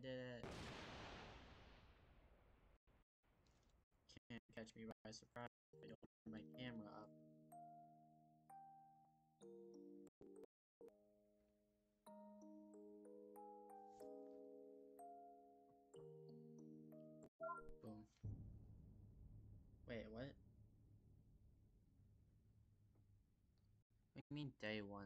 did it. Can't catch me by surprise if I don't turn my camera up. Boom. Wait, what? What do you mean day one?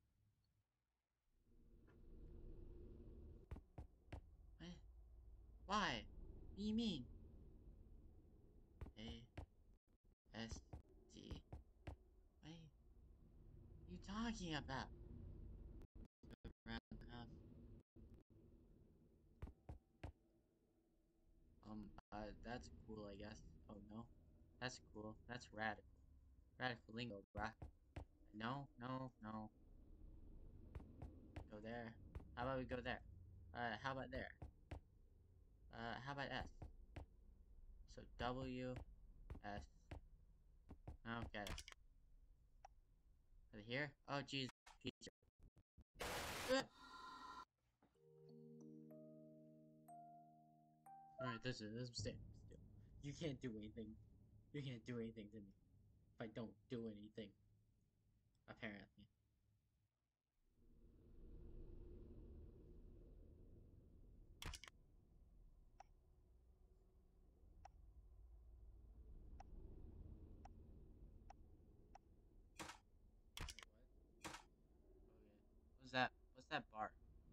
What? Why? What do you mean? A-S-D. What are you talking about? That's cool, I guess. Oh no. That's cool. That's radical. Radical lingo, bruh. No, no, no. Go there. How about we go there? How about there? How about S? So W, S. Okay. Over here? Oh, jeez. Pichu. Alright, this is still. You can't do anything. You can't do anything to me if I don't do anything. Apparently. Wait, what? Okay. What's that? What's that bar?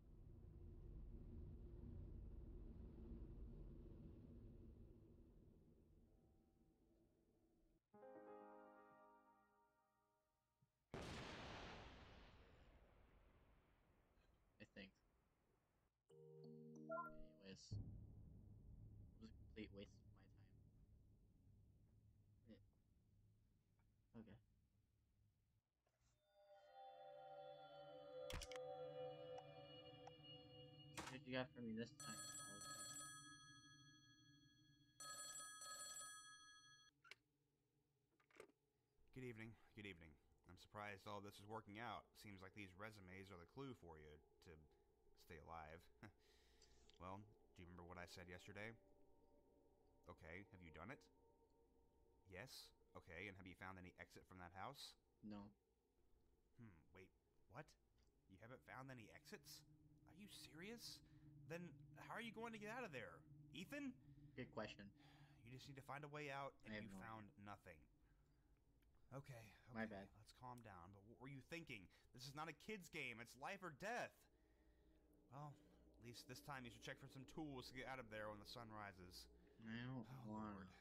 I think. Anyways, it was a complete waste of my time. Yeah. Okay. What did you got for me this time? Good evening. Good evening. I'm surprised all this is working out. Seems like these resumes are the clue for you to stay alive. Well, do you remember what I said yesterday? Okay, have you done it? Yes? Okay, and have you found any exit from that house? No. Wait, what? You haven't found any exits? Are you serious? Then how are you going to get out of there? Ethan? Good question. You just need to find a way out, and I have you no found idea. nothing. Okay, My bad. let's calm down. But what were you thinking? This is not a kid's game. It's life or death. Well, at least this time you should check for some tools to get out of there when the sun rises. I don't Oh, wanna. Lord.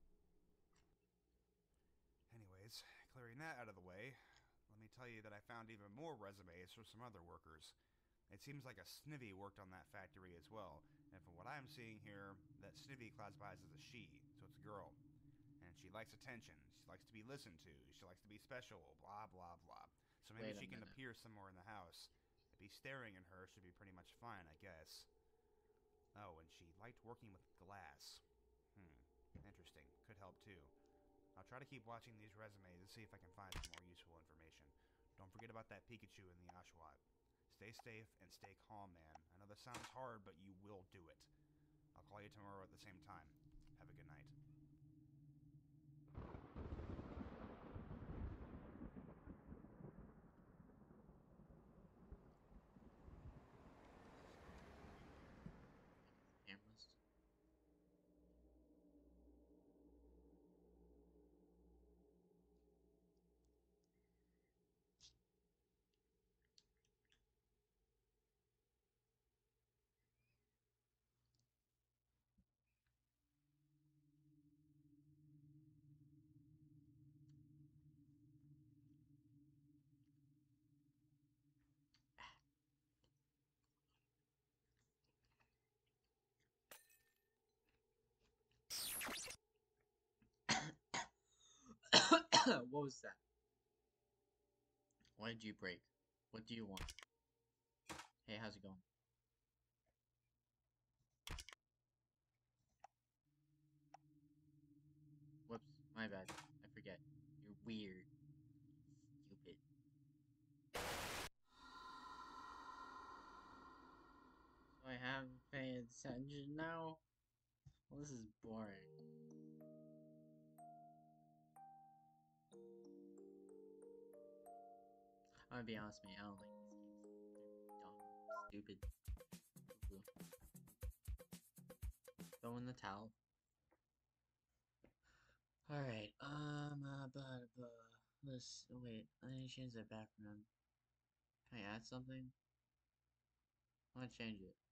Anyways, clearing that out of the way, let me tell you that I found even more resumes from some other workers. It seems like a snivy worked on that factory as well, and from what I'm seeing here, that snivy classifies as a she, so it's a girl. And she likes attention, she likes to be listened to, she likes to be special, blah blah blah. So maybe Wait a she can minute. appear somewhere in the house. Maybe staring at her should be pretty much fine, I guess. Oh, and she liked working with glass. Interesting. Could help too. I'll try to keep watching these resumes and see if I can find some more useful information. Don't forget about that Pikachu and the Oshawott. Stay safe and stay calm, man. I know this sounds hard, but you will do it. I'll call you tomorrow at the same time. Have a good night. Cameras. What was that? Why did you break? What do you want? Hey, how's it going? Whoops, my bad. I forget. You're weird. Stupid. So I haven't paid attention now. Well, this is boring. I'm gonna be honest, man. I don't like these games. They're dumb, stupid. Ooh. Throw in the towel. Alright, let's wait. Let me change the background. Can I add something? I want to change it.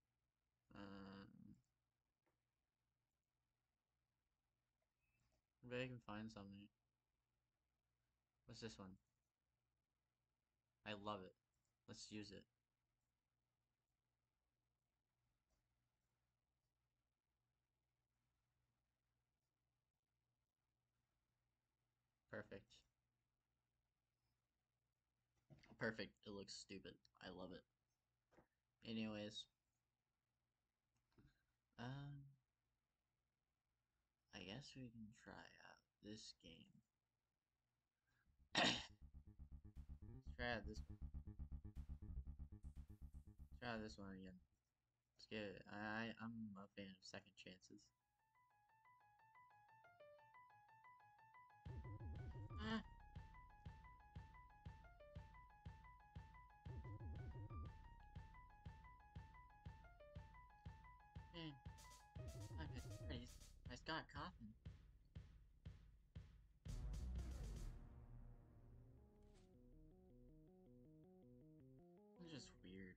Maybe I can find something. What's this one? I love it. Let's use it. Perfect. Perfect. It looks stupid. I love it. Anyways, um, I guess we can try out this game. Let's try out this one. Try out this one again. Let's get it. I'm a fan of second chances. Ah, man. I got coughing. It's just weird.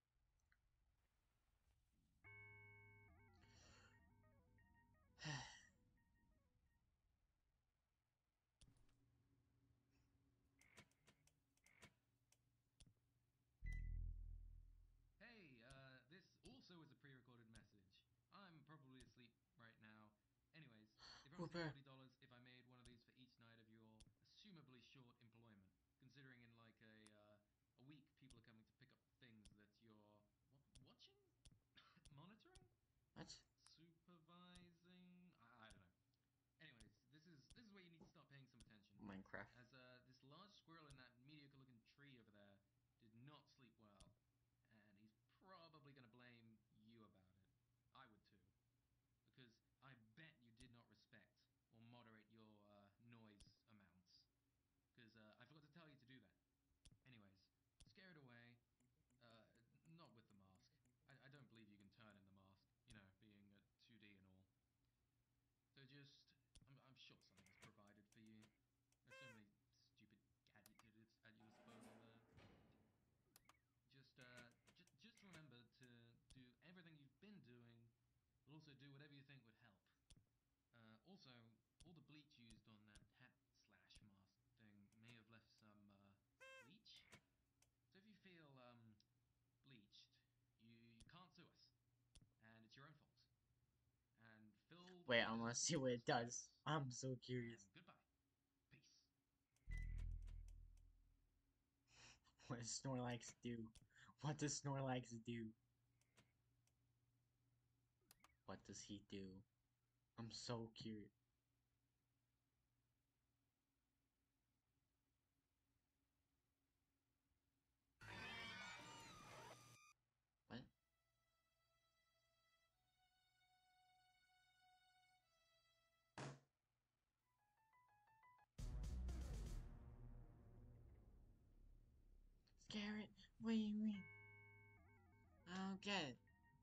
Hey, this also is a pre-recorded message. I'm probably asleep right now. Anyways, they promised me Hooper. $40 if I made one of these for each night of your assumably short employment. Considering in like a week people are coming to pick up things that you're watching, monitoring, What? supervising. I don't know. Anyways, this is where you need to start paying some attention. Minecraft. As this large squirrel in that mediocre-looking tree over there did not sleep well, and he's probably going to blame you about it. I would too, because I bet you did not respect or moderate your noise amounts. Because I forgot to tell you to do that. Anyways, scare it away. Not with the mask. I don't believe you can turn in the mask. You know, being a 2D and all. So just, I'm sure something is provided for you. There's so many stupid gadgets at your disposal there. Just remember to do everything you've been doing, but also do whatever you think would help. Also, all the bleach used on that hat slash mask thing may have left some bleach. So if you feel bleached, you can't sue us, and it's your own fault. And fill the Wait, I want waters to see what with it does. Snorlax. I'm so curious. And goodbye. Peace. What does Snorlax do? What does Snorlax do? What does he do? I'm so curious. What? Scare it? What do you mean? I don't get it.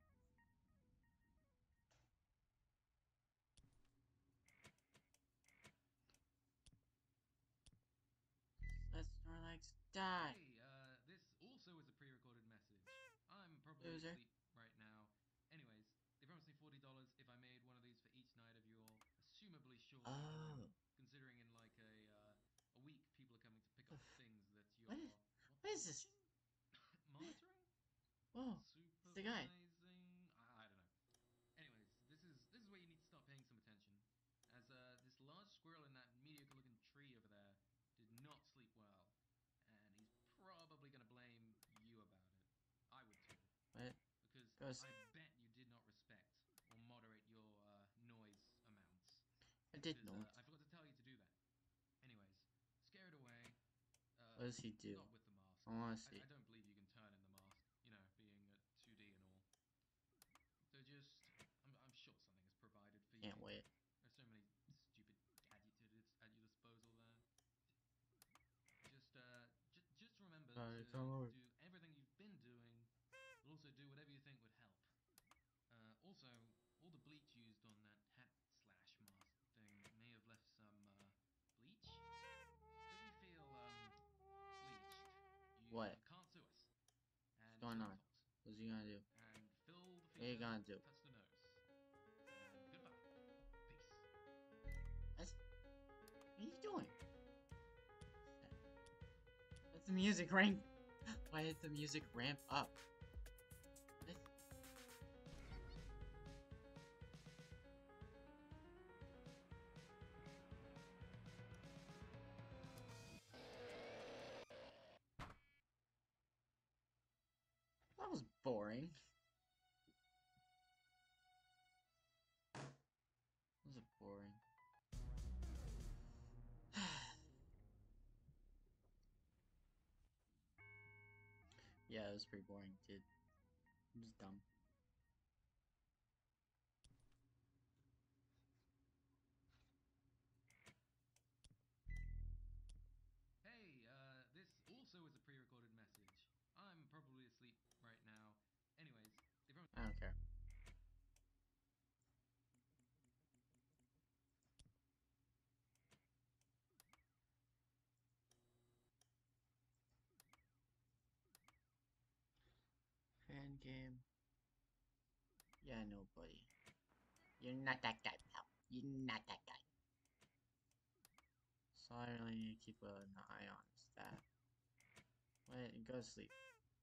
Let Snorlax die. Hey, this also is a pre-recorded message. I'm probably Loser. asleep right now. Anyways, they promised me $40 if I made one of these for each night of your assumably short Oh. employment. Considering in like a week people are coming to pick up things that What you're is, what is this? watching, monitoring, Whoa. It's the guy. supervising. I don't know. Anyways, this is where you need to start paying some attention. As this large squirrel in that mediocre-looking tree over there did not sleep well, and he's probably going to blame you about it. I would too, What? because Goes. I bet you did not respect or moderate your noise amounts. I did Because not. I forgot to tell you to do that. Anyways, scare it away. What does he do? Not with the mask. I want to see. I don't believe you can turn in the mask. You know, being a 2D and all. come over. do everything you've been doing, but also do whatever you think would help. Also, all the bleach used on that hat slash mask thing may have left some bleach. So if you feel bleached, you What? can't sue us, and What's it's going not on? your fault. What's he gonna do? And fill the What are you fever, gonna do? touch the nose, and goodbye. Peace. What are you doing? What's the music rank? Why did the music ramp up? What? That was boring. Was it boring? Yeah, it was pretty boring, dude. It was dumb. Hey, this also is a pre-recorded message. I'm probably asleep right now. Anyways, if I don't care. Fan game. Yeah, nobody. You're not that guy, pal. You're not that guy. So I really need to keep an eye on his stat. Wait, go to sleep.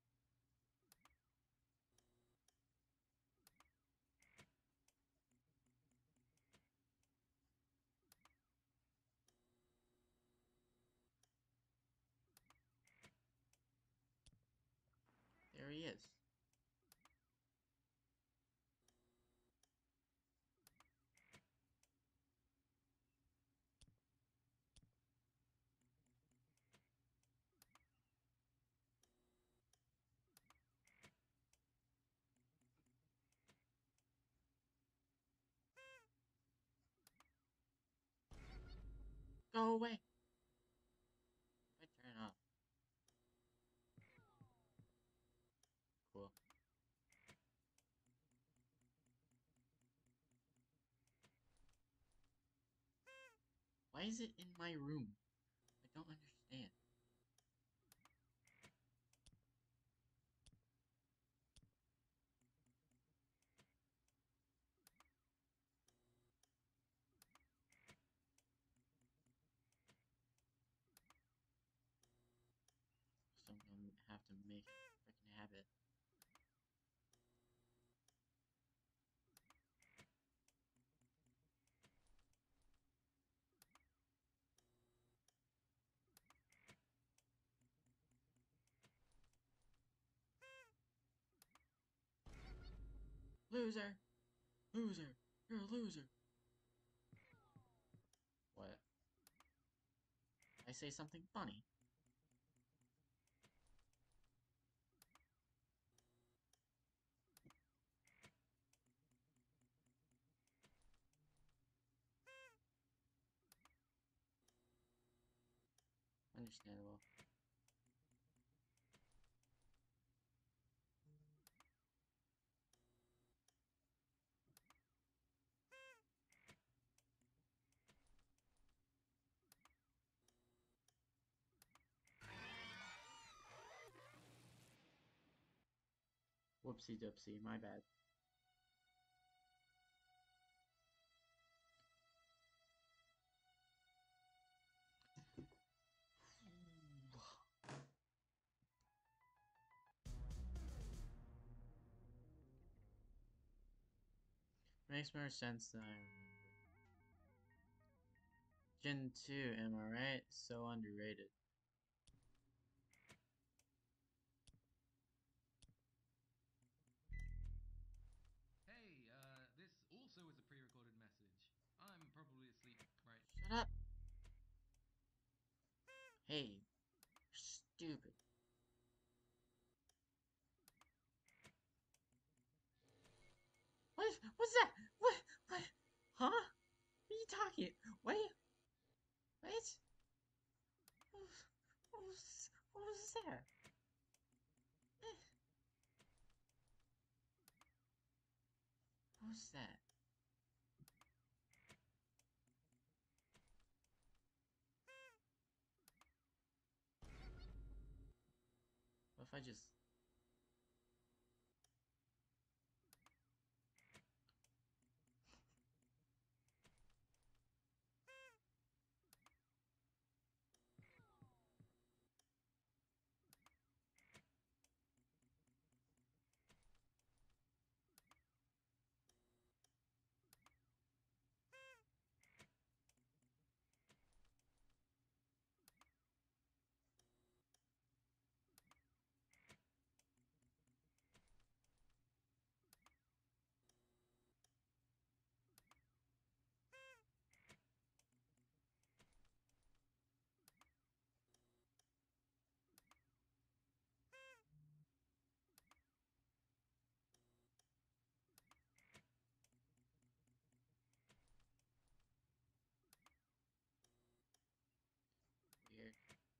There he is. Go away. I turn it off. Cool. Why is it in my room? I don't understand. So I'm gonna have to make a freaking habit. Loser! Loser! You're a loser! What? I say something funny. Understandable. Whoopsie doopsie, my bad. Makes more sense than I remember. Gen 2, am I right? So underrated. Hey, this also is a pre-recorded message. I'm probably asleep right. Shut up! Hey, you're stupid. What? What's that? What? What? Huh? What are you talking? What? What? What was that? What's that? What if I just... Weird.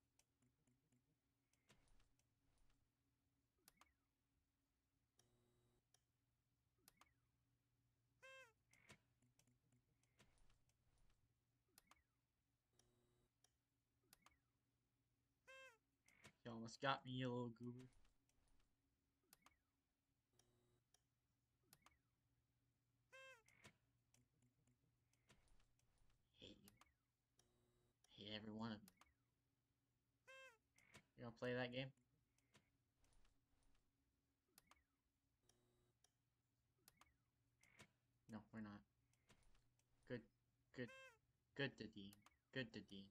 You almost got me, you little goober. Hate you. Hate every one of you. You gonna play that game? No, we're not. Good, good, good to Dean. Good to Dean.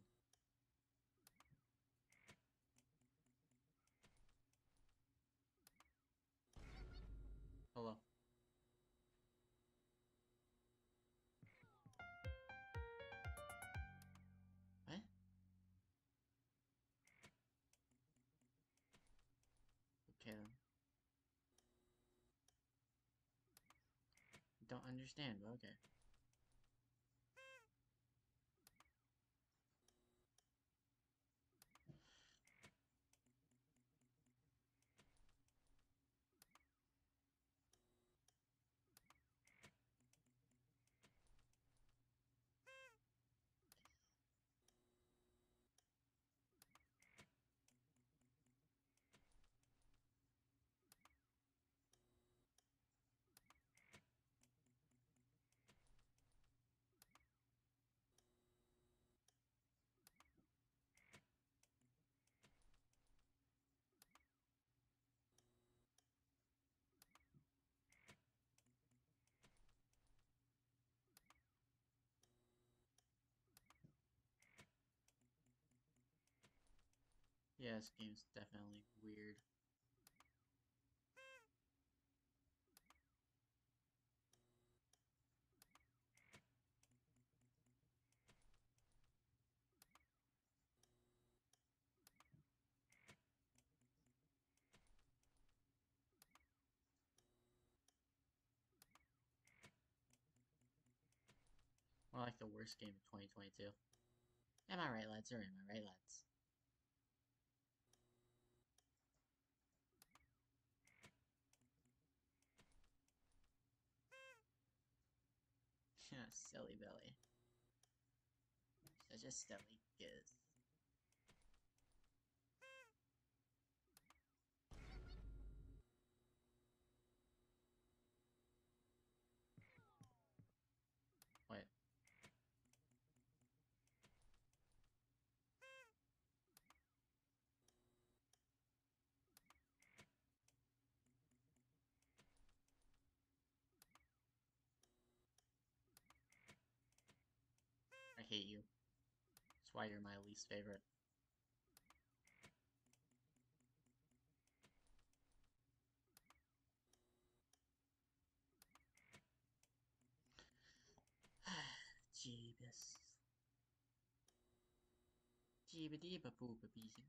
Hello. What? Okay then. Don't understand, but okay. Yeah, this game's definitely weird. More like the worst game of 2022. Am I right, lads, or am I right, lads? Silly Billy. Such a silly giz. Wait. I hate you. That's why you're my least favorite. Jeebus. Jeeba booba beezy.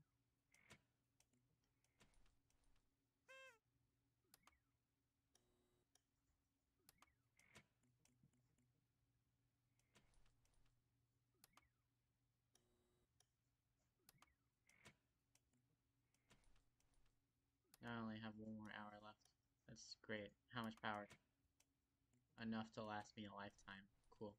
I only have one more hour left. That's great. How much power? enough to last me a lifetime. Cool.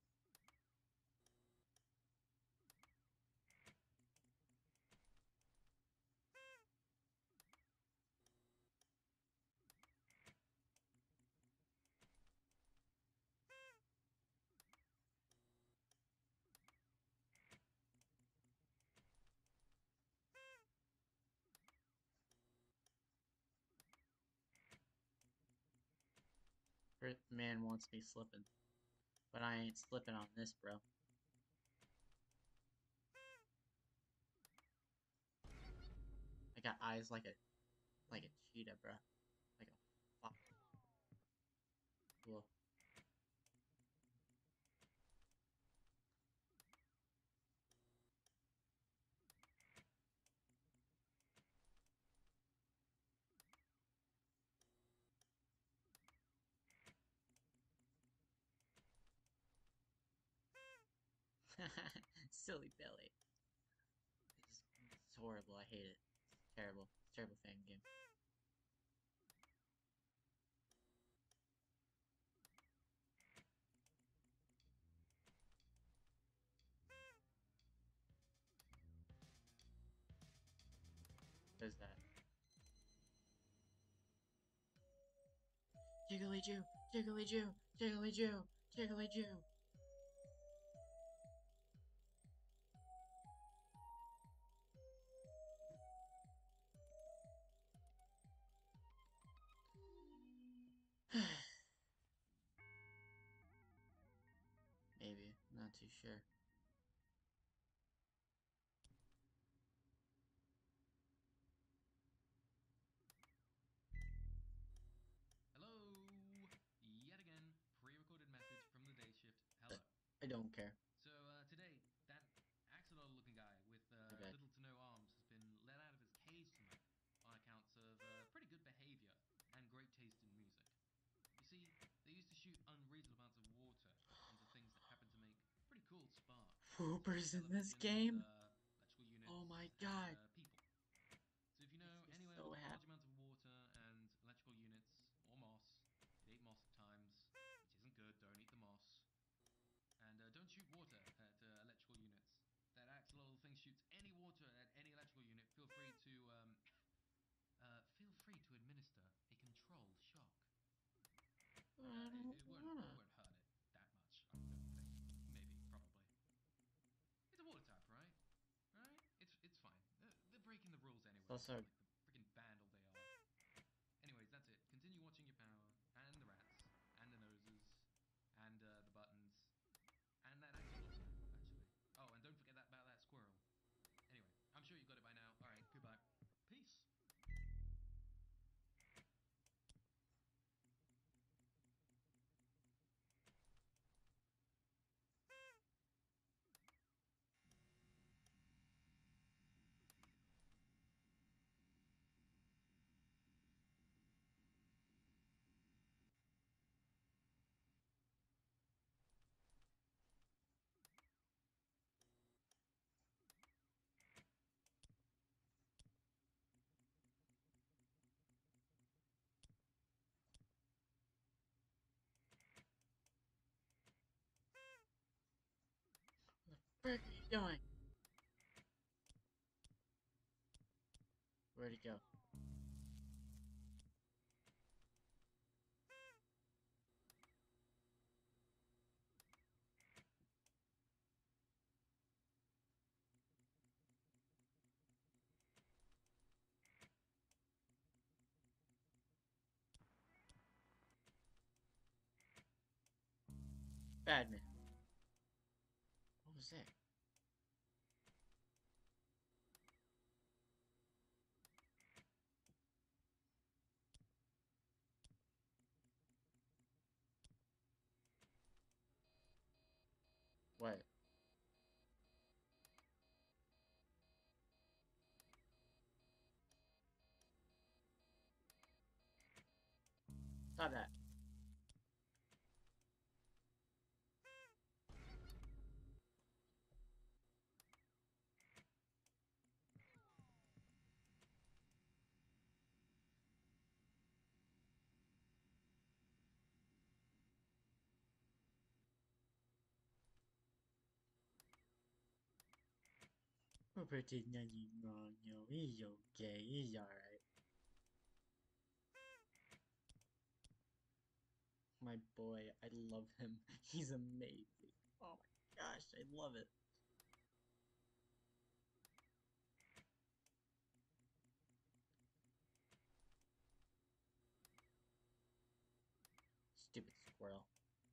Man wants me slipping. But I ain't slipping on this, bro. I got eyes like a cheetah, bro. Like a fox. Cool. Silly Billy. It's horrible. I hate it. It's terrible. It's a terrible fan game. What is that? Jiggly Jew! Jiggly Jew! Jiggly Jew! Jiggly Jew! Maybe. Not too sure. Hello! Yet again, pre-recorded message from the day shift. Hello. I don't care. So today, that axolotl-looking guy with Okay. little to no arms has been let out of his cage tonight on accounts of pretty good behavior and great taste in music. You see, they used to shoot unreasonable amounts of water into things that happen to make pretty cool sparks. Poopers in this Televisions, game? electrical units, Oh my and god. people. So if you know Makes me anywhere so with large happy. amounts of water and electrical units or moss, it ate moss at times, which isn't good. Don't eat the moss. And don't shoot water at electrical units. That axolotl thing shoots any water at any electrical unit. Feel free to administer a controlled shock. I don't It wanna. won't hurt it that much. I don't think. Maybe, probably. It's a water type, right? Right? It's fine. They're breaking the rules anyway. Also, Like the freaking vandal they are. Anyways, that's it. Continue watching your power, and the rats, and the noses, and the buttons, and that axolotl map, actually. Oh, and don't forget about that squirrel. Anyway, I'm sure you got it by now. Alright, goodbye. Peace. what the frick are you doing? Where'd he go? Badman. What was that? What? Stop that. Cooper did nothing wrong, no. He's okay. He's alright. My boy, I love him. He's amazing. Oh my gosh, I love it. Stupid squirrel.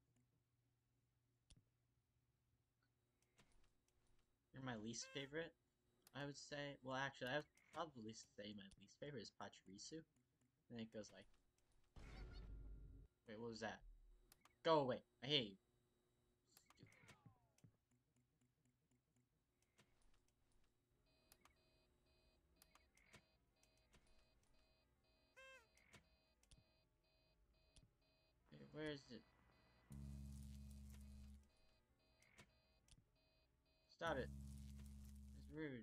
You're my least favorite, I would say. Well, actually, I would probably say my least favorite is Pachirisu. And it goes like, wait, what was that? Go away. I hate you. Stupid. Wait, where is it? Stop it. It's rude.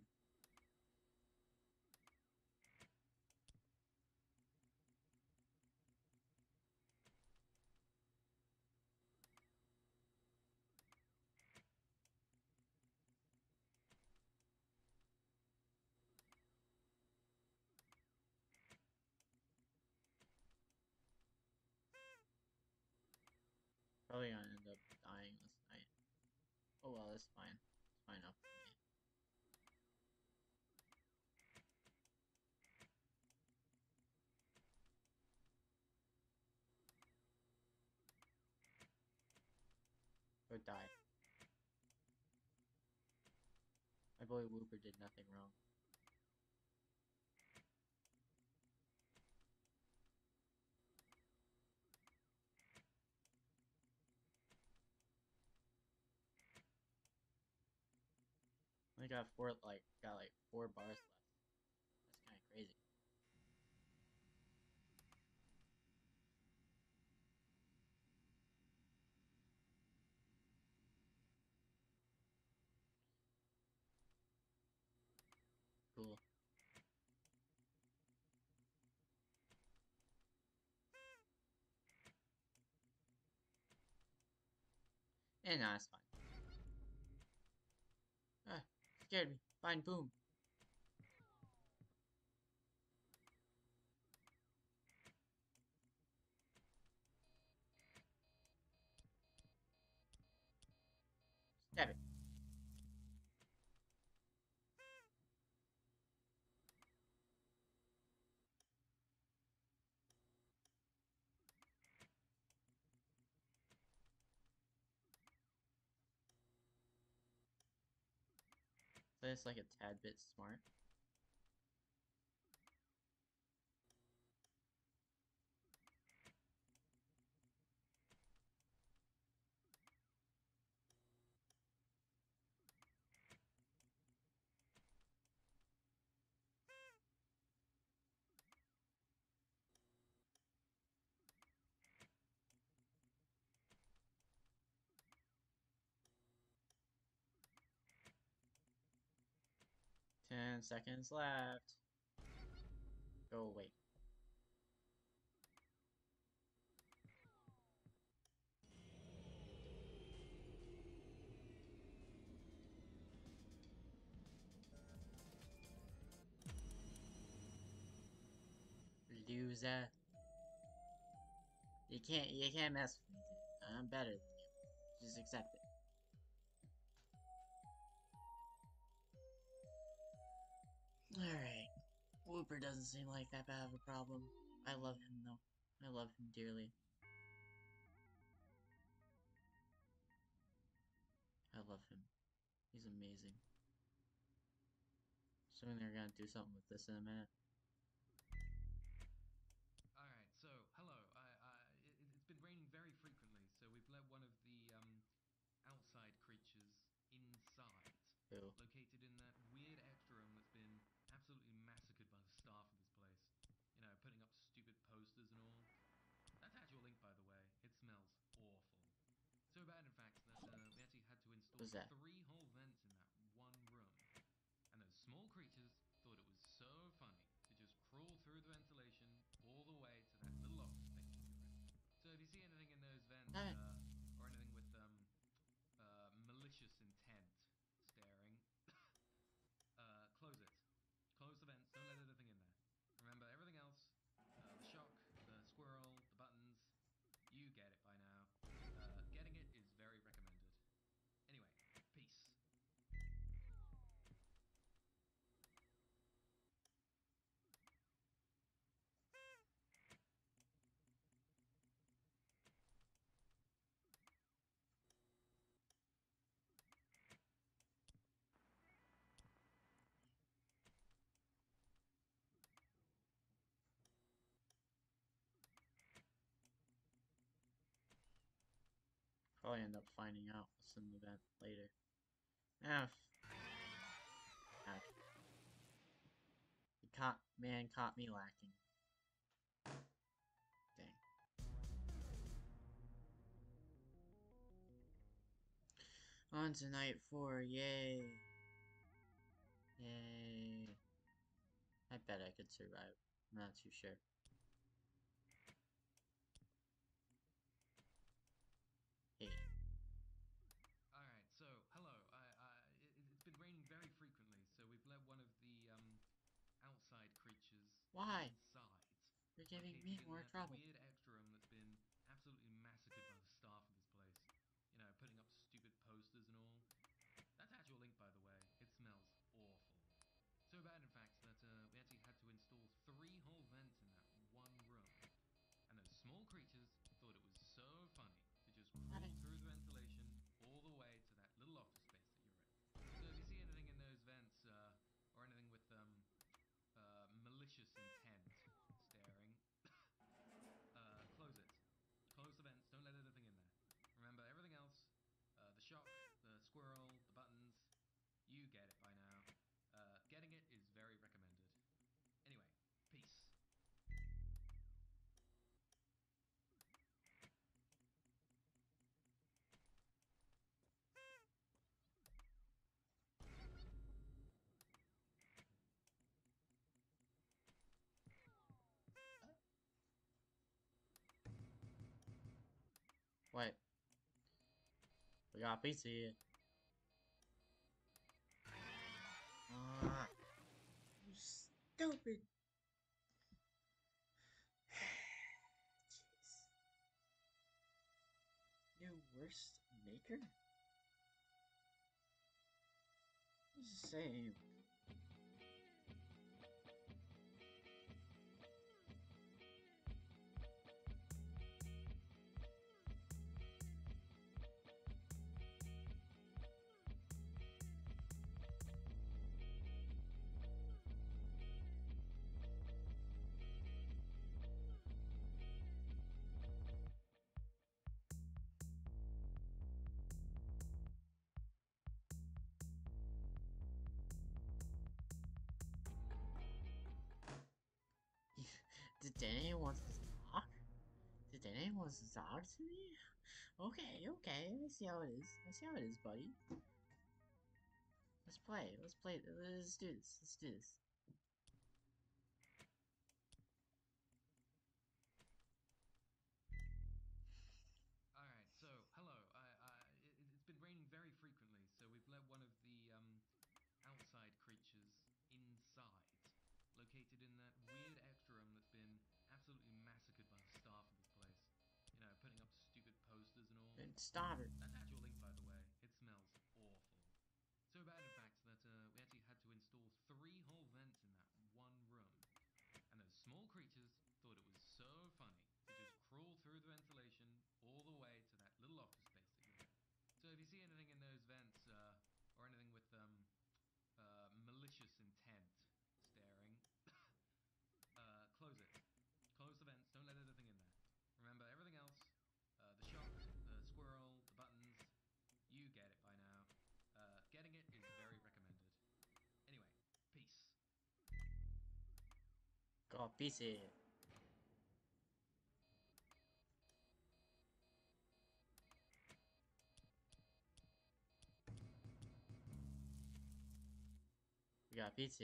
Probably gonna end up dying this night. Oh well, that's fine. It's fine enough for me. Go die. My boy Whooper did nothing wrong. I got like 4 bars left. That's kind of crazy. Cool. And nah, it's fine. Ah, scared me. Fine, boom. Stab it. So it's like a tad bit smart. Ten seconds left. Go away. Loser. You can't mess with me, dude. I'm better than you. Just accept it. Alright. Whooper doesn't seem like that bad of a problem. I love him though. I love him dearly. I love him. He's amazing. Assuming they're gonna do something with this in a minute. Alright, so, hello. It's been raining very frequently, so we've let one of the outside creatures inside, Who? located in that weird extra room that's been absolutely massacred by the staff of this place. You know, putting up stupid posters and all. That's actual ink, by the way. It smells awful. So bad, in fact, that we actually had to install What's that? 3 whole vents in that one room. And those small creatures thought it was so funny to just crawl through the ventilation all the way to that little office space that you're in. So if you see anything in those vents, Alright. or anything with malicious intent staring, probably end up finding out what's in the vent later. Ah, ouch. Man caught me lacking. Dang. On to night 4, yay. Yay. I bet I could survive. I'm not too sure. Hey. Alright, so, hello. It's been raining very frequently, so we've let one of the, outside creatures Why? inside. You're giving Located me in more that trouble. weird extra room that's been absolutely massacred by the staff of this place. You know, putting up stupid posters and all. That's actual ink, by the way. It smells awful. So bad, in fact, that we actually had to install 3 whole vents in that one room. And those small creatures thought it was so funny to just crawl through the ventilation all the way to that little office space that you're in. So if you see anything in those vents, or anything with malicious intent staring, close it. Close the vents. Don't let anything in there. Remember, everything else, the shock, the squirrel, the buttons, you get it by now. Getting it is very recommended. Anyway, peace. What? We got pizza here. You stupid. Jeez. New worst maker? What's the same? Did Danny want to talk? Did Danny want to talk to me? Okay, okay. I see how it is. I see how it is, buddy. Let's play. Let's play. Let's do this. Let's do this. Alright, so, hello. It's been raining very frequently, so we've let one of the, outside creatures inside. Located in that weird extra room that's been absolutely massacred by the staff of this place. You know, putting up stupid posters and all. And stop it. That's actual ink, by the way. It smells awful. So bad, in fact, that we actually had to install 3 whole vents in that one room. And those small creatures thought it was so funny to just crawl through the ventilation all the way to that little office space that you're in. So if you see anything in those vents, or anything with malicious intent staring, close it. Close the vents. Don't let anything in there. Remember, everything else, the shock, the squirrel, the buttons, you get it by now. Getting it is very recommended. Anyway, peace. Got pizza. We got pizza.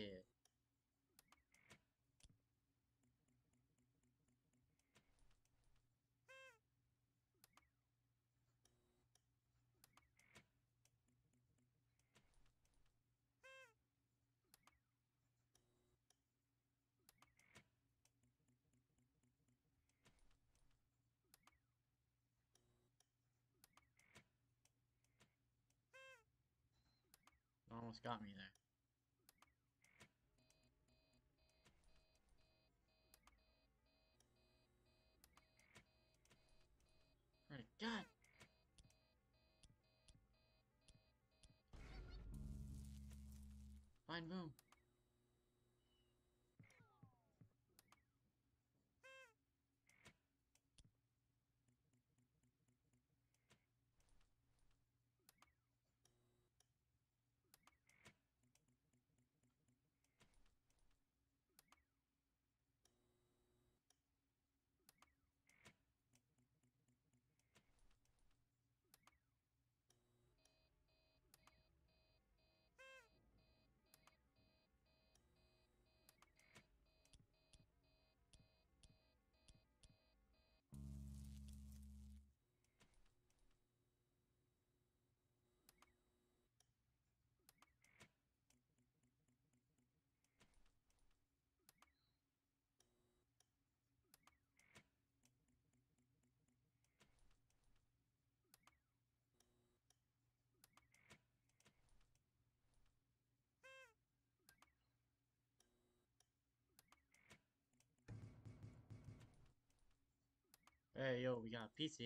Almost got me there. Right, God. Fine boom. Hey, yo, we got pizza.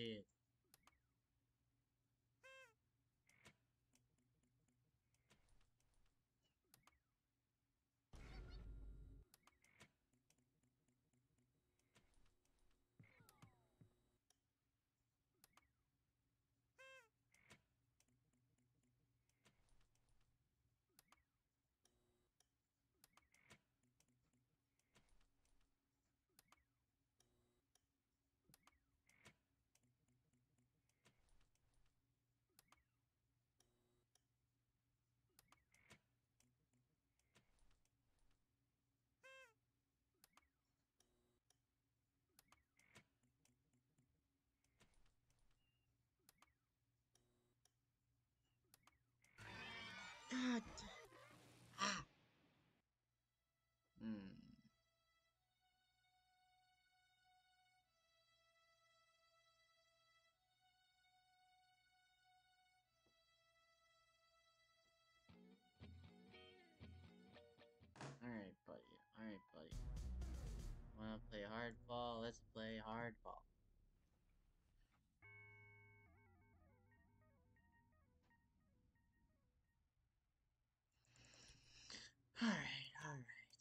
God. Ah. Hmm. Alright, buddy. Alright, buddy. Wanna play hardball? Let's play hardball. Alright, alright.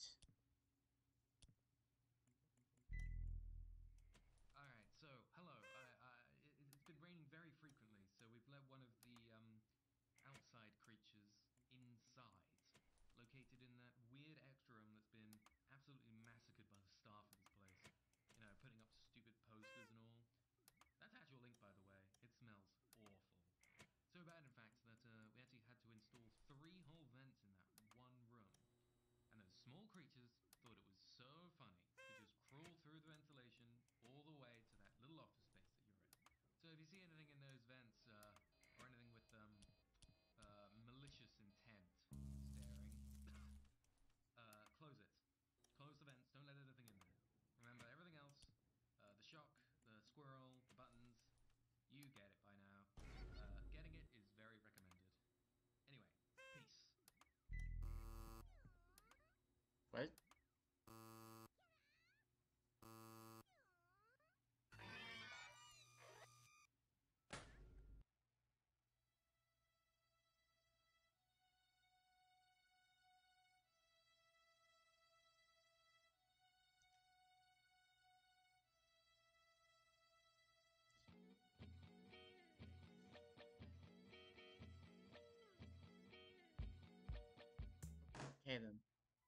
Alright, so, hello. It's been raining very frequently, so we've let one of the, outside creatures inside. Located in that weird extra room that's been absolutely massacred by the staff of this place. You know, putting up stupid posters and all. That's actual ink, by the way. It smells awful. So bad, in fact, that we actually had to install 3 whole vents in that one room. And those small creatures thought it was so funny to just crawl through the ventilation all the way to that little office space that you're in. So if you see anything in those vents, or anything with malicious intent staring, close it. Close the vents. Don't let anything in there. Remember everything else. The shock, the squirrel, the buttons. You get it by now. Getting it is very recommended. Anyway, peace. What? Okay then.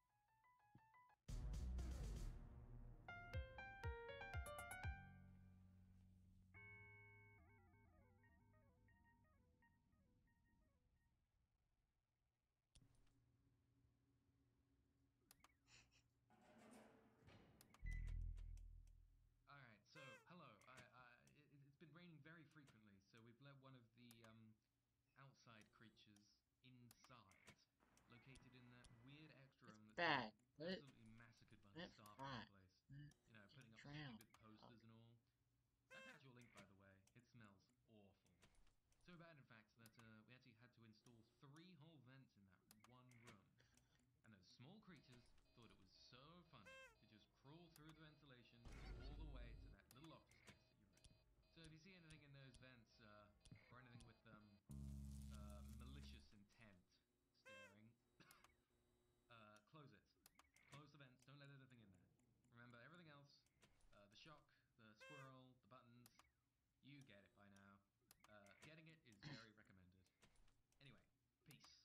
Alright, so, hello. It's been raining very frequently, so we've let one of the, outside creatures inside. Located in that weird extra It's room that's been bad. Let it, absolutely massacred by let the it staff of fry. this place. Let it You know, putting up drown. stupid posters and all. That's actual ink, by the way. It smells awful. So bad, in fact, that we actually had to install 3 whole vents in that one room. And those small creatures thought it was so funny to just crawl through the ventilation all the way to that little office space that you're in. So if you see anything in those vents, or anything with malicious intent staring, close it. Close the vents. Don't let anything in there. Remember everything else. The shock, the squirrel, the buttons. You get it by now. Getting it is very recommended. Anyway, peace.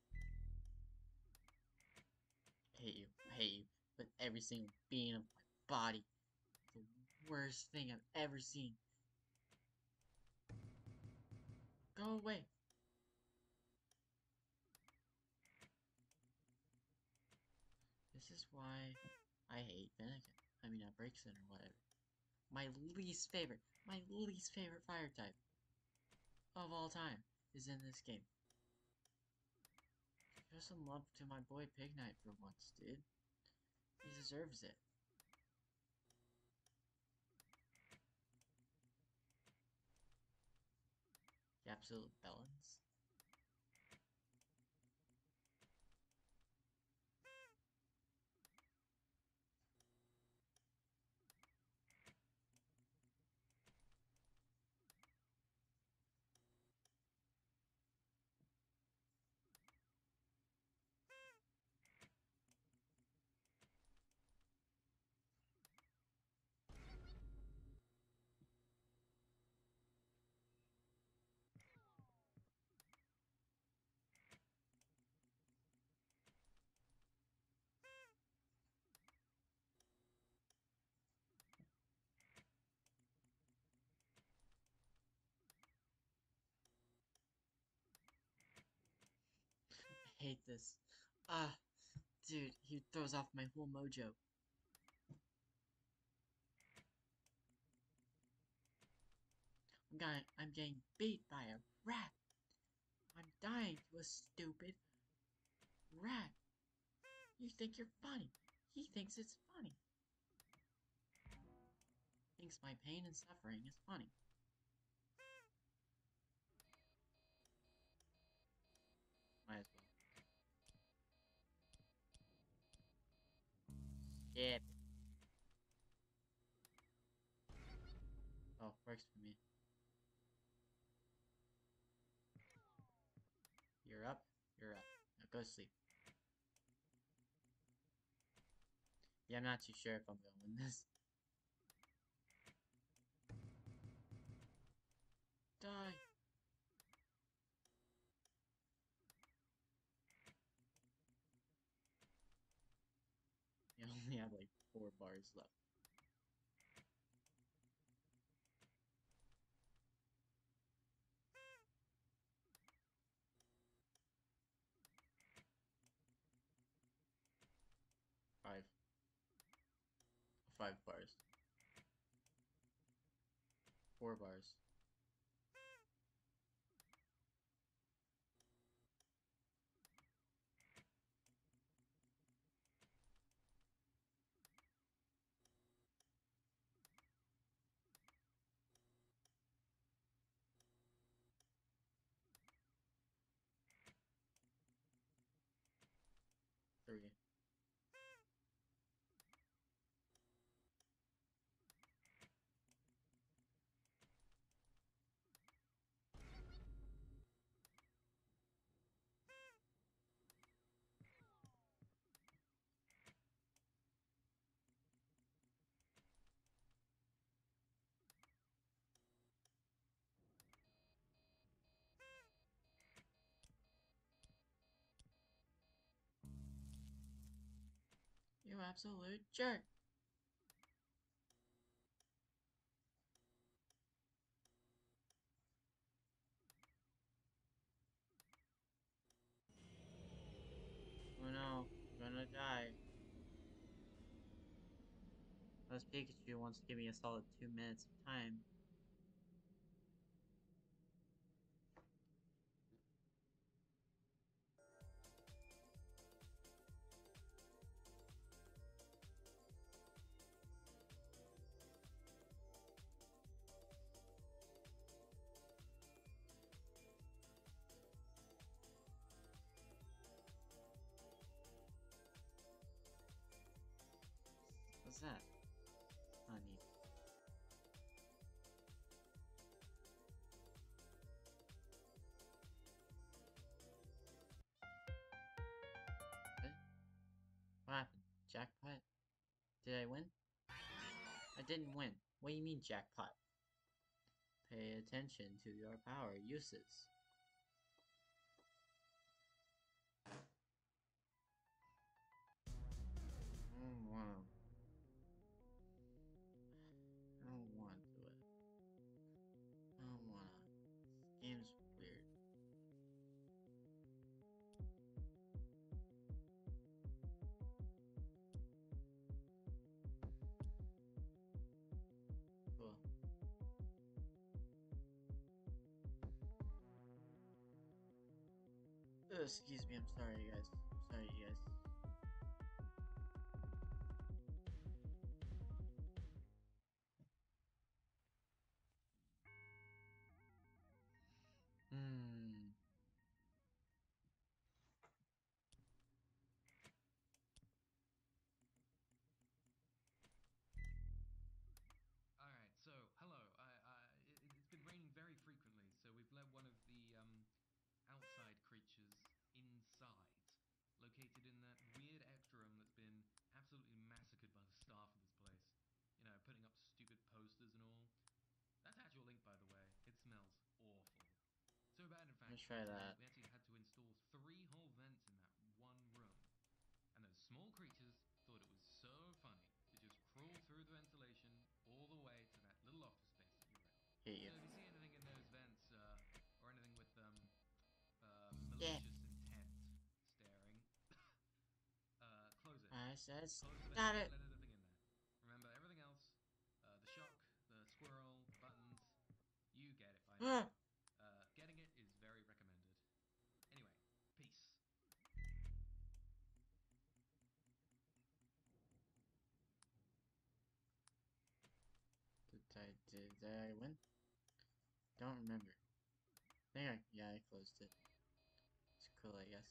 I hate you. I hate you. With every single being of my body. The worst thing I've ever seen. Go away. This is why I hate Finnegan. I mean, Brakeson or whatever. My least favorite fire type of all time is in this game. Show some love to my boy Pig Knight for once, dude. He deserves it. The absolute bellends. hate this. Ah, dude, he throws off my whole mojo. I'm getting beat by a rat. I'm dying to a stupid rat. You think you're funny. He thinks it's funny. Thinks my pain and suffering is funny. Might as well. Skip. Oh, works for me. You're up. You're up. Now go sleep. Yeah, I'm not too sure if I'm gonna win this. Die. You only have like 4 bars left. Five. 5 bars. 4 bars. Three. You absolute jerk. Oh no, I'm gonna die. Unless Pikachu wants to give me a solid 2 minutes of time. What's that? Oh, neat. What? What happened? Jackpot? Did I win? I didn't win. What do you mean, jackpot? Pay attention to your power uses. I don't wanna. I don't wanna do it. I don't wanna. This game's weird. Cool. Excuse me, I'm sorry, guys. I'm sorry, you guys. Hmm. Alright, so, hello. It's been raining very frequently, so we've let one of the, outside creatures inside, located in that weird extra room that's been absolutely massacred by the staff of this place. You know, putting up stupid posters and all. That's actual ink, by the way. It smells awful. So bad, in I'm fact, gonna try that. we actually had to install 3 whole vents in that one room. And those small creatures thought it was so funny to just crawl through the ventilation all the way to that little office space that you're in. Hate you. So if you see anything in those vents, or anything with Yeah. malicious intent, said Close to the stop head, it. don't let anything in there. Remember, everything else, the shock, the squirrel, the buttons, you get it by now. Ah! Getting it is very recommended. Anyway, peace. Did I win? Don't remember. Yeah, I closed it. It's cool, I guess.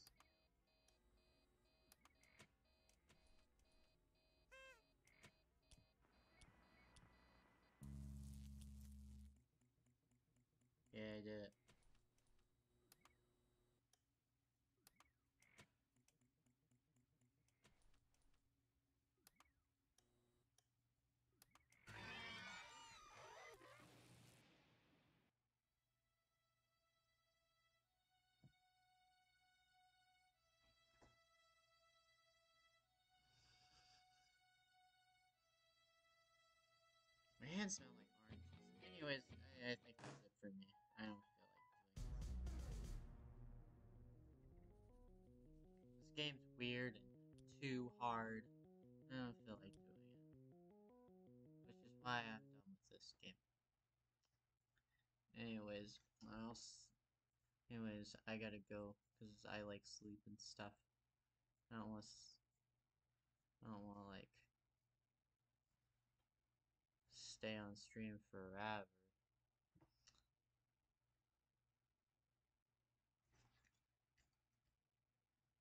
Yeah, I did it. My hands smell like oranges. Anyways, I think that's it for me. I don't feel like doing this. This game's weird and too hard. I don't feel like doing it. Which is why I'm done with this game. Anyways, I gotta go because I like sleep and stuff. I don't want. I don't want to like stay on stream forever.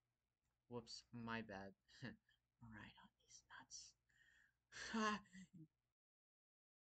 Whoops, my bad. Right on these nuts.